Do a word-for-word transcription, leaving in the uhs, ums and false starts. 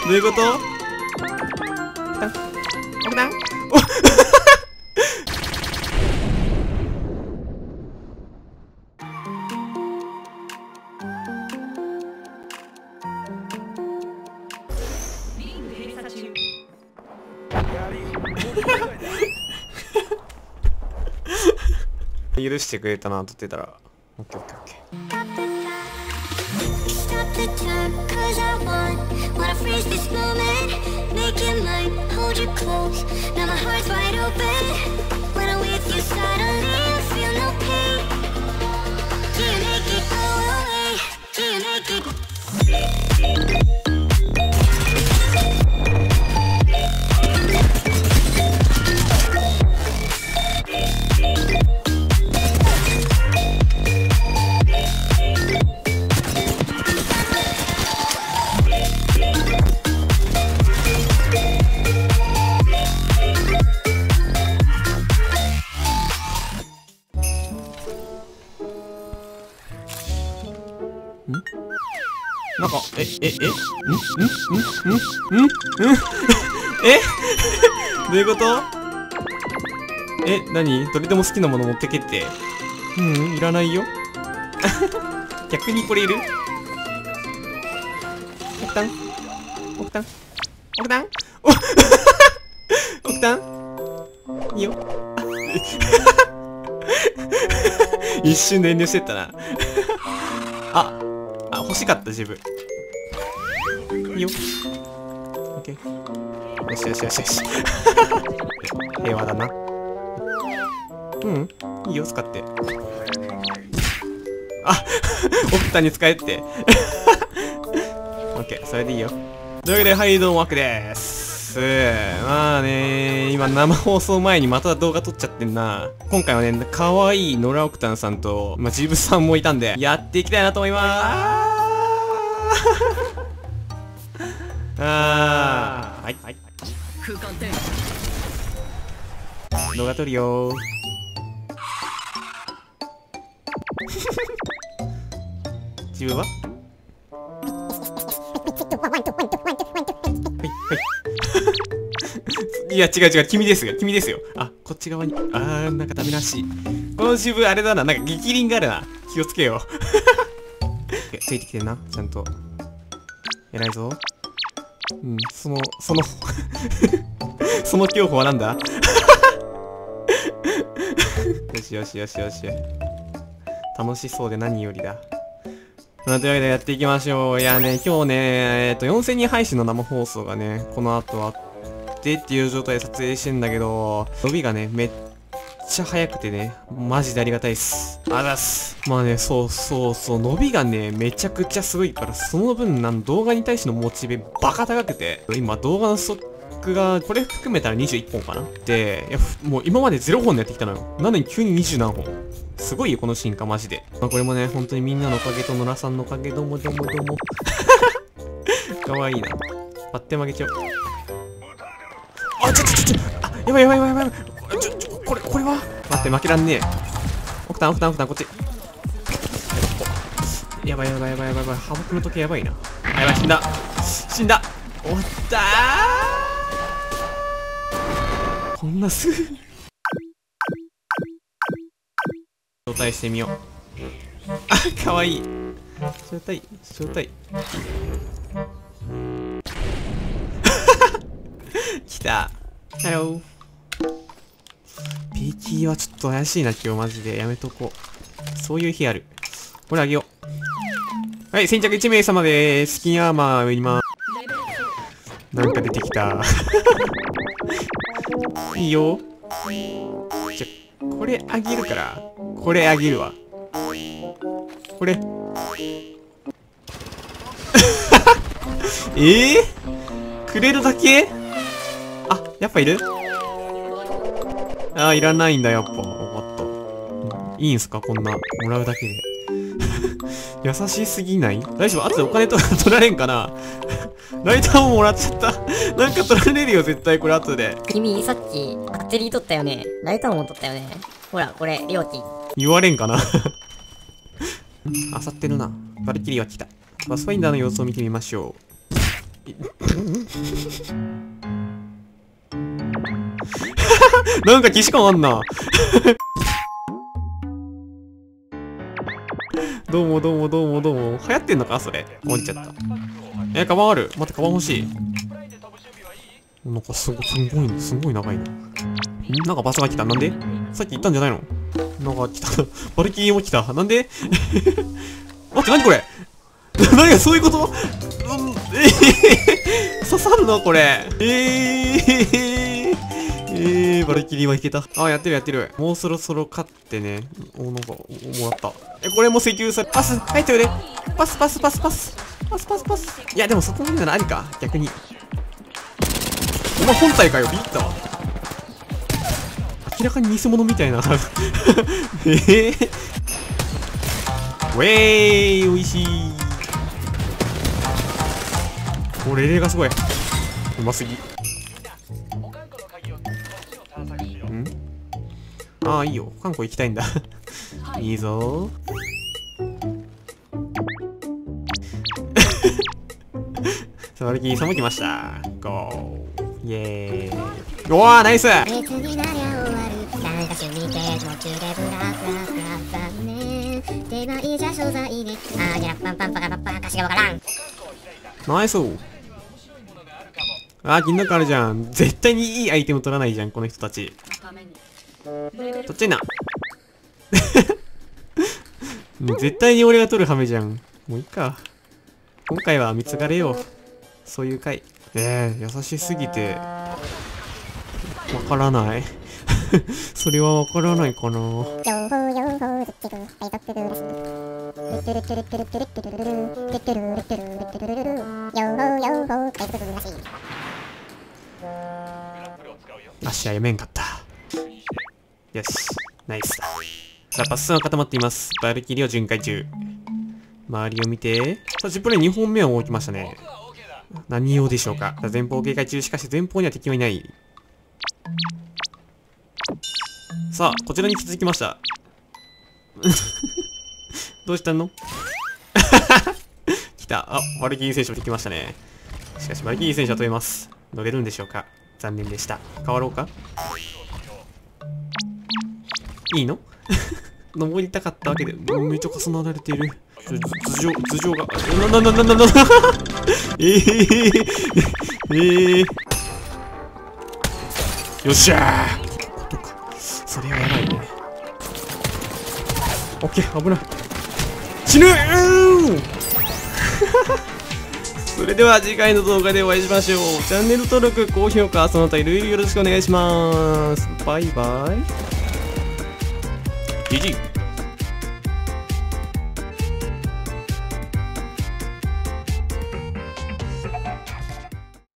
どういうこと？奥段奥段お許してくれたなとってたら、オッケーオッケーオッケー。なんか、え、え、え、んんんんんんんえどういうこと？え、なに？どれでも好きなもの持ってけって。うん、いらないよ。逆にこれいる？奥タン奥タン奥タン奥タンいいよ。一瞬で遠慮してったな。あ、あ、欲しかった自分。いいよ。オッケー。よしよしよしよし。平和だな。うん、いいよ、使って。あ、オクタに使えって。オッケー、それでいいよ。というわけで、はい、どうも、マックでーす。まあね、今生放送前にまた動画撮っちゃってんな。今回はね、かわいいノラオクタンさんと、まあ、ジブさんもいたんで、やっていきたいなと思いまーす。あー、はい、はい。動画撮るよー。自分は？はいはいいや違う違う、君ですよ、君ですよ。あ、こっち側に。あー、なんかダメらしい。この自分あれだな、なんか激鱗があるな。気をつけよう。ついてきてんな、ちゃんと。偉いぞ。うん、その、その、その競歩はなんだ？よしよしよしよし。楽しそうで何よりだ。まあ、というわけでやっていきましょう。いやね、今日ね、えっと、よんせんにん配信の生放送がね、この後あってっていう状態で撮影してんだけど、伸びがね、めっちゃ速くてね、マジでありがたいっす。ありがとうございます。まあね、そうそうそう、伸びがね、めちゃくちゃすごいから、その分、なん動画に対してのモチベバカ高くて、今動画のストックが、これ含めたらにじゅういっぽんかな。で、いや、もう今までゼロほんでやってきたのよ。なのに急ににじゅうなんほん。すごいよ、この進化、マジで。まあ、これもね、本当にみんなのおかげと野良さんのおかげ、どうもどうもどうも。かわいいな。パッて曲げちゃう。あ、ちょちょちょちょ、あ、やばいやばいやばいやばい。ちょ、ちょ、これ、これは待って、負けらんねえ。奥タン、奥タン、奥タン、こっち。やばいやばいやばいやばいやばい。ハモクの時やばいな。あ、やばい、死んだ。死んだ。おったー。こんなすぐ。招待してみよう。あ、かわいい。招待、招待。来た。ハロー。ピーキーはちょっと怪しいな、今日マジで。やめとこう。そういう日ある。これあげよう。はい、先着いちめい様でーす。スキンアーマー売りまーす。なんか出てきた。いいよ。じゃ、これあげるから、これあげるわ。これ。えー、くれるだけ？あ、やっぱいる？あー、いらないんだ、やっぱ。わかった。うん、いいんすか、こんな。もらうだけで。優しすぎない？大丈夫？後でお金とか取られんかな？ライターももらっちゃった。なんか取られるよ、絶対これ後で。 君、さっき、バッテリー取ったよね。ライターも取ったよね。ほら、これ、料金。 言われんかな。あさってるな。バルキリーは来た。パスファインダーの様子を見てみましょう。 なんか既視感あんな。どうもどうもどうもどうも。流行ってんのかそれ。落ちちゃった。え、カバンある。待って、カバン欲しい。なんかすごい、すごい、すごい長いな。んなんか場所が来た。なんでさっき言ったんじゃないの？なんか来た。バルキリーも来た。なんで待って、なにこれ何がそういうこと、うん、えー、刺さるのこれ。えー、えー、バルキリーはいけた。あ、やってるやってる。もうそろそろ勝ってね。お、なんか、もらった。え、これも請求され、パス、入ってくれ。パスパスパスパス。パスパスパス。いや、でもそこまでならありか。逆に。お前本体かよ。ビビったわ。明らかに偽物みたいな。えー、ウェーイ、おいしい。お、レレがすごい。うますぎ。んああ、いいよ。韓国行きたいんだ。いいぞさあ、バルキリーさんも来ました。ゴー。イェーイ。おわー、ナイス。ナイス。あー、金のあるじゃん。絶対にいいアイテム取らないじゃん、この人たち。取っちゃいな。絶対に俺が取るハメじゃん。もういいか。今回は貢がれよう。そういう回。ええー、優しすぎて。わからない。それはわからないかな。足はやめんかった。よし、ナイスだ。さあ、パス数が固まっています。バルキリーを巡回中。周りを見て。さあ、ジップレイにほんめを置きましたね。何用でしょうか。さあ、前方警戒中。しかし前方には敵はいない。さあ、こちらに気づきました。どうしたの来た。あ、バルキリー選手も来ましたね。しかし、バルキリー選手は飛べます。乗れるんでしょうか。残念でした。変わろうか。いいの登りたかったわけで、めっちゃ重なられている。頭上、頭上が、な、な、な、な、な、な、えー、えー、よっしゃーことか。それはやばいね。オッケー、危ない。死ぬーそれでは次回の動画でお会いしましょう。チャンネル登録、高評価、その他いろいろよろしくお願いします。バイバイ。ジジイ。